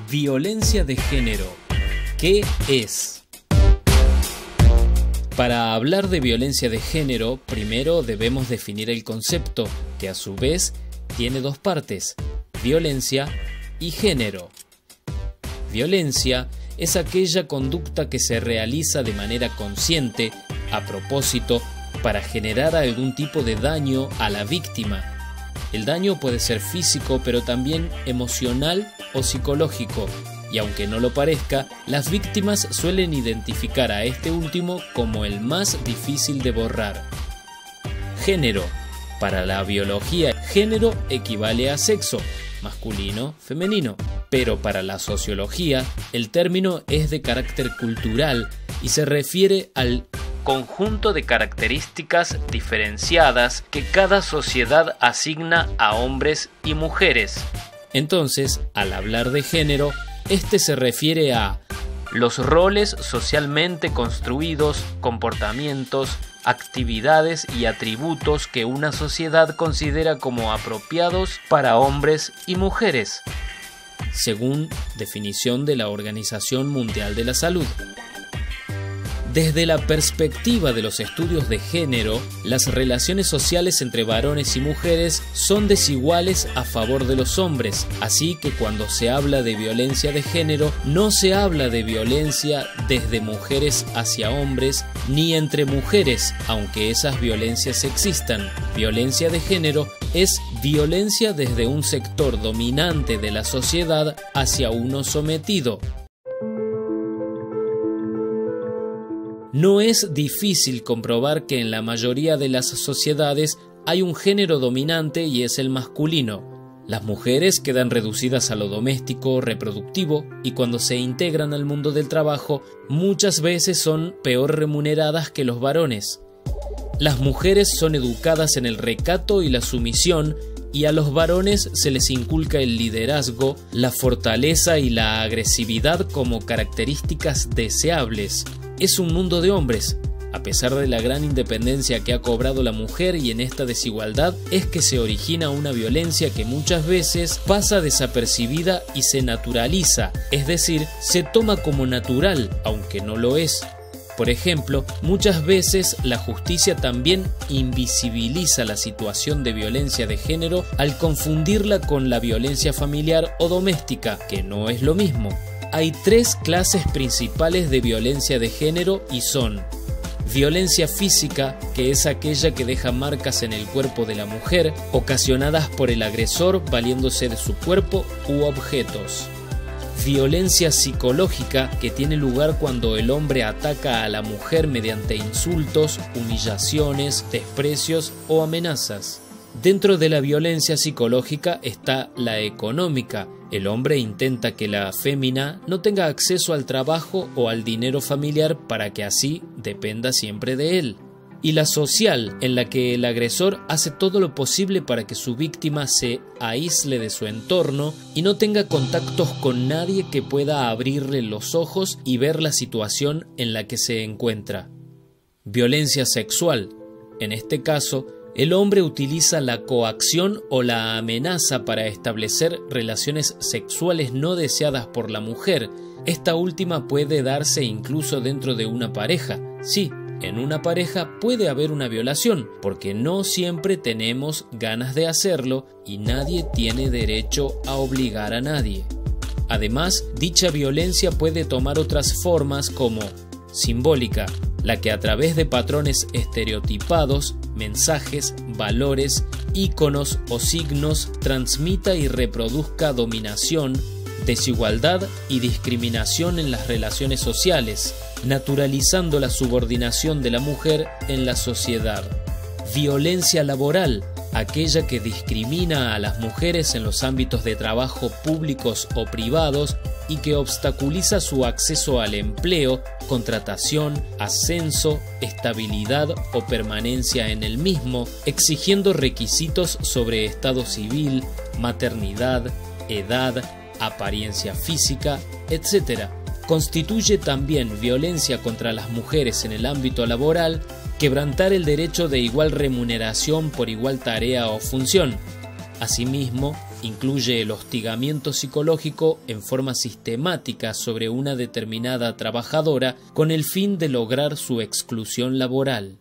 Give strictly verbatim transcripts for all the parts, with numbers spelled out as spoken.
Violencia de género. ¿Qué es? Para hablar de violencia de género, primero debemos definir el concepto, que a su vez tiene dos partes: violencia y género. Violencia es aquella conducta que se realiza de manera consciente, a propósito, para generar algún tipo de daño a la víctima. El daño puede ser físico, pero también emocional o psicológico, y aunque no lo parezca, las víctimas suelen identificar a este último como el más difícil de borrar. Género. Para la biología, género equivale a sexo, masculino, femenino, pero para la sociología, el término es de carácter cultural y se refiere al conjunto de características diferenciadas que cada sociedad asigna a hombres y mujeres. Entonces, al hablar de género, este se refiere a los roles socialmente construidos, comportamientos, actividades y atributos que una sociedad considera como apropiados para hombres y mujeres, según definición de la Organización Mundial de la Salud. Desde la perspectiva de los estudios de género, las relaciones sociales entre varones y mujeres son desiguales a favor de los hombres, así que cuando se habla de violencia de género, no se habla de violencia desde mujeres hacia hombres, ni entre mujeres, aunque esas violencias existan. Violencia de género es violencia desde un sector dominante de la sociedad hacia uno sometido. No es difícil comprobar que en la mayoría de las sociedades hay un género dominante y es el masculino. Las mujeres quedan reducidas a lo doméstico, reproductivo, y cuando se integran al mundo del trabajo, muchas veces son peor remuneradas que los varones. Las mujeres son educadas en el recato y la sumisión, y a los varones se les inculca el liderazgo, la fortaleza y la agresividad como características deseables. Es un mundo de hombres. A pesar de la gran independencia que ha cobrado la mujer, y en esta desigualdad es que se origina una violencia que muchas veces pasa desapercibida y se naturaliza, es decir, se toma como natural, aunque no lo es. Por ejemplo, muchas veces la justicia también invisibiliza la situación de violencia de género al confundirla con la violencia familiar o doméstica, que no es lo mismo. Hay tres clases principales de violencia de género y son: violencia física, que es aquella que deja marcas en el cuerpo de la mujer, ocasionadas por el agresor valiéndose de su cuerpo u objetos. Violencia psicológica, que tiene lugar cuando el hombre ataca a la mujer mediante insultos, humillaciones, desprecios o amenazas. Dentro de la violencia psicológica está la económica. El hombre intenta que la fémina no tenga acceso al trabajo o al dinero familiar para que así dependa siempre de él. Y la social, en la que el agresor hace todo lo posible para que su víctima se aísle de su entorno y no tenga contactos con nadie que pueda abrirle los ojos y ver la situación en la que se encuentra. Violencia sexual. En este caso, el hombre utiliza la coacción o la amenaza para establecer relaciones sexuales no deseadas por la mujer. Esta última puede darse incluso dentro de una pareja. Sí, en una pareja puede haber una violación, porque no siempre tenemos ganas de hacerlo y nadie tiene derecho a obligar a nadie. Además, dicha violencia puede tomar otras formas como simbólica, la que a través de patrones estereotipados, mensajes, valores, íconos o signos transmita y reproduzca dominación, desigualdad y discriminación en las relaciones sociales, naturalizando la subordinación de la mujer en la sociedad. Violencia laboral, aquella que discrimina a las mujeres en los ámbitos de trabajo públicos o privados y que obstaculiza su acceso al empleo, contratación, ascenso, estabilidad o permanencia en el mismo, exigiendo requisitos sobre estado civil, maternidad, edad, apariencia física, etcétera. Constituye también violencia contra las mujeres en el ámbito laboral, quebrantar el derecho de igual remuneración por igual tarea o función. Asimismo, Incluye el hostigamiento psicológico en forma sistemática sobre una determinada trabajadora con el fin de lograr su exclusión laboral.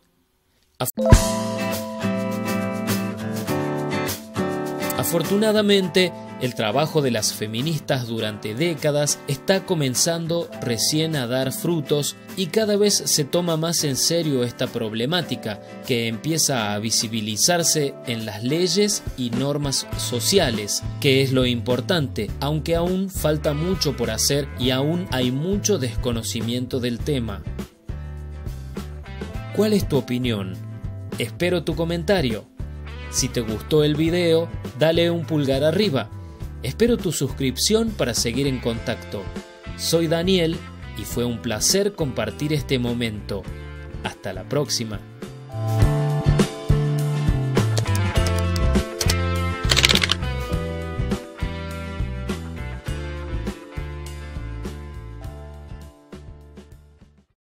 Afortunadamente, el trabajo de las feministas durante décadas está comenzando recién a dar frutos y cada vez se toma más en serio esta problemática, que empieza a visibilizarse en las leyes y normas sociales, que es lo importante, aunque aún falta mucho por hacer y aún hay mucho desconocimiento del tema. ¿Cuál es tu opinión? Espero tu comentario. Si te gustó el video, dale un pulgar arriba. Espero tu suscripción para seguir en contacto. Soy Daniel y fue un placer compartir este momento. Hasta la próxima.